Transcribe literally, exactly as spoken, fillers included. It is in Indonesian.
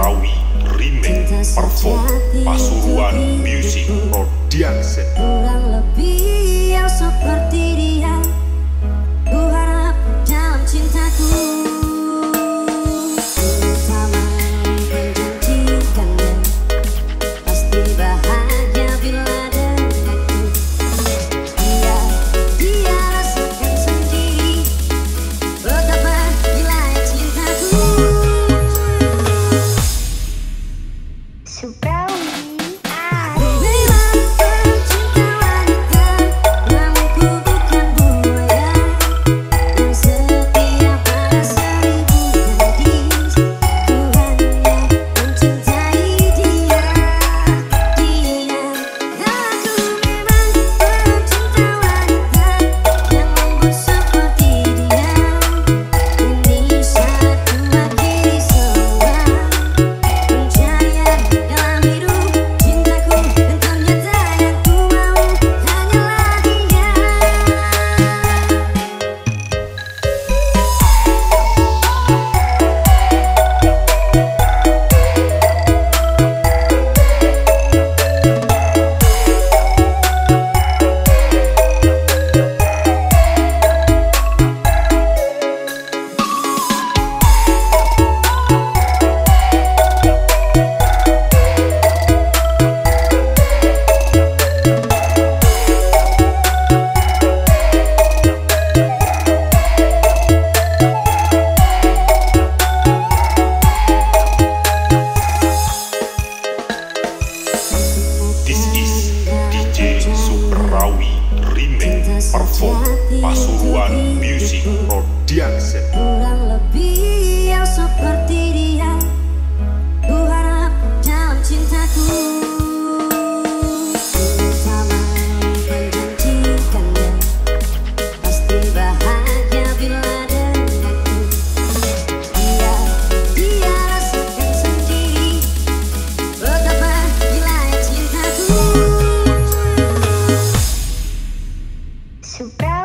Suprawi Remake Perform Pasuruan Music Production. Kurang lebih yang seperti dia, ku harap dalam cintaku. Sama menjanjikannya, pasti bahagia bila denganku. Dia, dia rasakan sendiri betapa gilanya cintaku. Suprawi. Perform Pasuruan Music Production. Kurang lebih yang seperti dia, ku harap dalam cintaku. Sama menjanjikannya, pasti bahagia bila denganku. Dia, dia rasakan sendiri betapa gilanya cintaku. Suprawi.